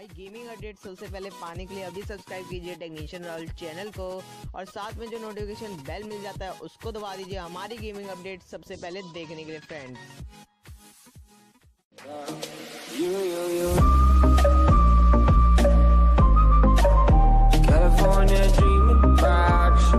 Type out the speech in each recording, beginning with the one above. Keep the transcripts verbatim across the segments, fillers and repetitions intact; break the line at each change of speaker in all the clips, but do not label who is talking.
भाई gaming update सबसे पहले पाने के लिए अभी सब्सक्राइब कीजिए टेक्नीशियन वर्ल्ड चैनल को और साथ में जो नोटिफिकेशन बेल मिल जाता है उसको दबा दीजिए हमारी गेमिंग अपडेट सबसे पहले देखने के लिए friends. you, you, you. California dreaming about you.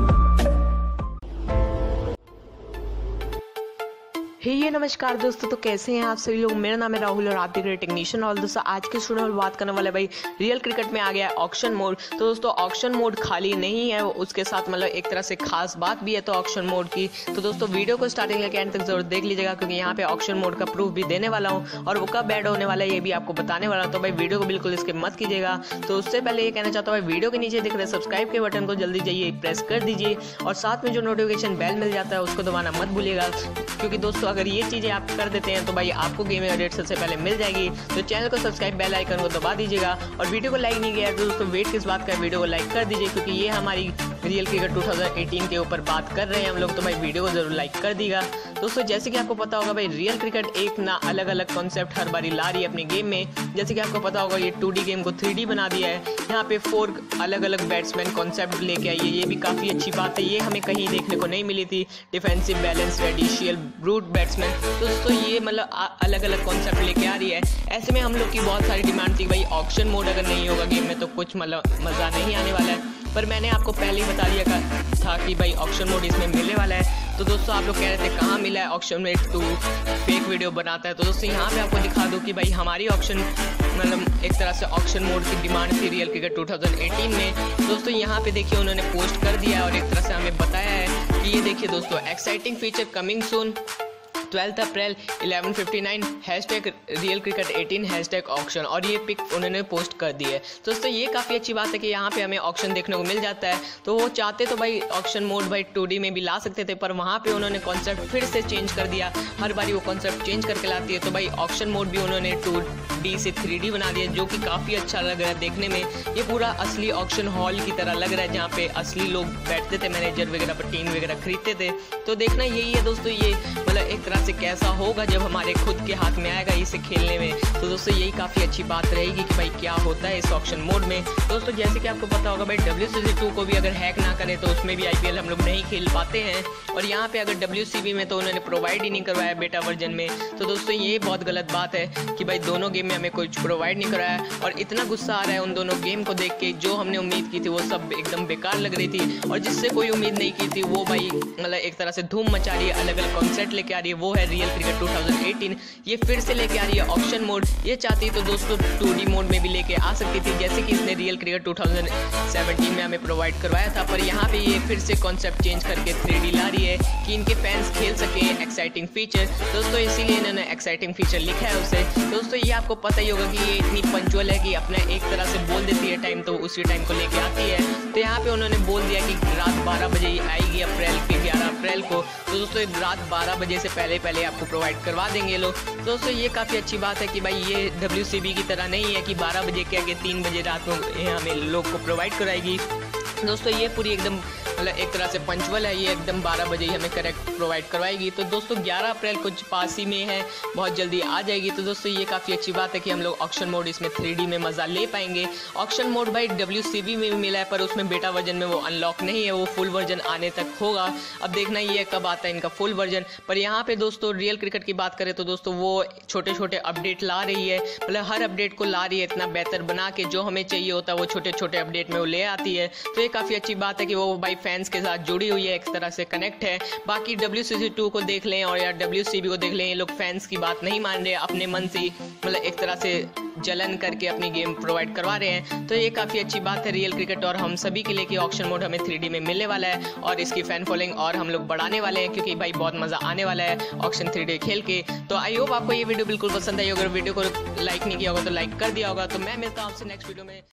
Hey hey, ये नमस्कार दोस्तों, तो कैसे हैं आप सभी लोग। मेरा नाम है राहुल और आप देख रहे हैं टेक्नीशियन और दोस्तों आज के स्टूडियो में बात करने वाले भाई रियल क्रिकेट में आ गया है ऑक्शन मोड। तो दोस्तों ऑक्शन मोड खाली नहीं है, उसके साथ मतलब एक तरह से खास बात भी है तो ऑक्शन मोड की। तो दोस्तों वीडियो को स्टार्टिंग लेके एंड तक जरूर देख लीजिएगा क्योंकि यहाँ पे ऑक्शन मोड का प्रूफ भी देने वाला हूँ और वो कब ऐड होने वाला है ये भी आपको बताने वाला हूँ। तो भाई वीडियो को बिल्कुल इसके मत कीजिएगा। तो उससे पहले ये कहना चाहता हूँ भाई वीडियो के नीचे दिख रहे सब्सक्राइब के बटन को जल्दी जाइए प्रेस कर दीजिए और साथ में जो नोटिफिकेशन बेल मिल जाता है उसको दबाना मत भूलिएगा क्योंकि दोस्तों अगर ये चीज़ें आप कर देते हैं तो भाई आपको गेमिंग अपडेट सबसे पहले मिल जाएगी। तो चैनल को सब्सक्राइब बेल आइकन को दबा दीजिएगा और वीडियो को लाइक नहीं किया तो दोस्तों वेट किस बात का, वीडियो को लाइक कर दीजिए क्योंकि ये हमारी रियल क्रिकेट दो हज़ार अठारह के ऊपर बात कर रहे हैं हम लोग। तो भाई वीडियो को जरूर लाइक कर दीजिएगा। दोस्तों जैसे कि आपको पता होगा भाई रियल क्रिकेट एक ना अलग अलग कॉन्सेप्ट हर बारी ला रही है अपने गेम में। जैसे कि आपको पता होगा ये टू डी गेम को थ्री डी बना दिया है, यहाँ पे फोर अलग अलग बैट्समैन कॉन्सेप्ट लेके आई है, ये भी काफ़ी अच्छी बात है। ये हमें कहीं देखने को नहीं मिली थी। Defensive balance traditional brute batsman, तो दोस्तों ये मतलब अलग अलग कॉन्सेप्ट लेके आ रही है। ऐसे में हम लोग की बहुत सारी डिमांड थी भाई ऑक्शन मोड अगर नहीं होगा गेम में तो कुछ मतलब मज़ा नहीं आने वाला है, पर मैंने आपको पहले ही बता दिया था कि भाई ऑक्शन मोड इसमें मिलने वाला है। तो दोस्तों आप लोग कह रहे थे कहाँ मिला है ऑक्शन मोड, तू फेक वीडियो बनाता है। तो दोस्तों यहाँ पे आपको दिखा दूँ कि भाई हमारी ऑक्शन मतलब एक तरह से ऑक्शन मोड की डिमांड थी रियल क्रिकेट दो हज़ार अठारह में। दोस्तों यहाँ पे देखिए उन्होंने पोस्ट कर दिया और एक तरह से हमें बताया है कि ये देखिए दोस्तों exciting feature coming soon twelfth April eleven fifty nine hashtag real cricket अठारह हैशटैग ऑक्शन, और ये पिक उन्होंने पोस्ट कर दी है। तो दोस्तों ये काफ़ी अच्छी बात है कि यहाँ पे हमें ऑक्शन देखने को मिल जाता है। तो वो चाहते तो भाई ऑक्शन मोड भाई टू डी में भी ला सकते थे, पर वहाँ पे उन्होंने कॉन्सेप्ट फिर से चेंज कर दिया। हर बारी वो कॉन्सेप्ट चेंज करके लाती है। तो भाई ऑक्शन मोड भी उन्होंने टू डी से थ्री डी बना दिया जो कि काफ़ी अच्छा लग रहा है देखने में। ये पूरा असली ऑक्शन हॉल की तरह लग रहा है जहाँ पे असली लोग बैठते थे, मैनेजर वगैरह पर टीम वगैरह खरीदते थे। तो देखना यही है दोस्तों, ये मतलब एक तरह से कैसा होगा जब हमारे खुद के हाथ में आएगा इसे खेलने में। तो दोस्तों यही काफ़ी अच्छी बात रहेगी कि भाई क्या होता है इस ऑक्शन मोड में। दोस्तों जैसे कि आपको पता होगा भाई डब्ल्यू सी बी टू को भी अगर हैक ना करें तो उसमें भी आई पी एल हम लोग नहीं खेल पाते हैं, और यहाँ पे अगर डब्ल्यू सी बी में तो उन्होंने प्रोवाइड ही नहीं करवाया बेटा वर्जन में। तो दोस्तों ये बहुत गलत बात है कि भाई दोनों गेम में हमें कुछ प्रोवाइड नहीं कराया और इतना गुस्सा आ रहा है उन दोनों गेम को देख के। जो हमने उम्मीद की थी वो सब एकदम बेकार लग रही थी और जिससे कोई उम्मीद नहीं की थी वो भाई मतलब एक तरह से धूम मचा रही है, अलग अलग कॉन्सेप्ट लेके आ रही है। वो है रियल क्रिकेट दो हज़ार अठारह, ये फिर से लेके आ रही है ऑक्शन मोड। ये चाहती तो दोस्तों टू डी मोड में भी लेके आ सकती थी जैसे कि इसने रियल क्रिकेट दो हज़ार सत्रह में हमें प्रोवाइड करवाया था, पर यहाँ पे ये फिर से कॉन्सेप्ट चेंज करके थ्री डी ला रही है कि इनके फैंस खेल सके एक्साइटिंग फीचर। दोस्तों इसीलिए इन्होंने एक्साइटिंग फीचर लिखा है उसे। दोस्तों ये आपको पता ही होगा कि ये इतनी पंचुअल है कि अपने एक तरह से बोल देती है टाइम तो उसी टाइम को लेके आती है। तो यहाँ पे उन्होंने बोल दिया कि रात बारह बजे ही आएगी अप्रैल के ग्यारह अप्रैल को। तो दोस्तों रात बारह बजे से पहले पहले आपको प्रोवाइड करवा देंगे लोग। दोस्तों ये काफ़ी अच्छी बात है कि भाई ये डब्ल्यू सी बी की तरह नहीं है कि बारह बजे के आगे तीन बजे रात में हमें लोग को प्रोवाइड कराएगी। दोस्तों ये पूरी एकदम मतलब एक तरह से पंचुअल है, ये एकदम बारह बजे ही हमें करेक्ट प्रोवाइड करवाएगी। तो दोस्तों ग्यारह अप्रैल कुछ पास ही में है, बहुत जल्दी आ जाएगी। तो दोस्तों ये काफ़ी अच्छी बात है कि हम लोग ऑक्शन मोड इसमें थ्री डी में मज़ा ले पाएंगे। ऑक्शन मोड भाई डब्ल्यू सी बी में भी मिला है पर उसमें बेटा वर्जन में वो अनलॉक नहीं है, वो फुल वर्जन आने तक होगा। अब देखना ये कब आता है इनका फुल वर्जन। पर यहाँ पे दोस्तों रियल क्रिकेट की बात करें तो दोस्तों वो छोटे छोटे अपडेट ला रही है, मतलब हर अपडेट को ला रही है इतना बेहतर बना के, जो हमें चाहिए होता है वो छोटे छोटे अपडेट में वो ले आती है। तो ये काफ़ी अच्छी बात है कि वो भाई फैंस के साथ जुड़ी हुई है, एक तरह से कनेक्ट है। बाकी डब्ल्यू सी बी टू को देख लें और या डब्ल्यू सी बी को देख लें, ये लोग फैंस की बात नहीं मान रहे, अपने मन से मतलब एक तरह से जलन करके अपनी गेम प्रोवाइड करवा रहे हैं। तो ये काफ़ी अच्छी बात है रियल क्रिकेट और हम सभी के लिए कि ऑक्शन मोड हमें थ्री डी में मिलने वाला है और इसकी फैन फॉलोइंग और हम लोग बढ़ाने वाले हैं क्योंकि भाई बहुत मज़ा आने वाला है ऑक्शन थ्री डी खेल के। तो आई होप आपको ये वीडियो बिल्कुल पसंद आई। अगर वीडियो को लाइक नहीं किया होगा तो लाइक कर दिया होगा। तो मैं मिलता हूँ आपसे नेक्स्ट वीडियो में।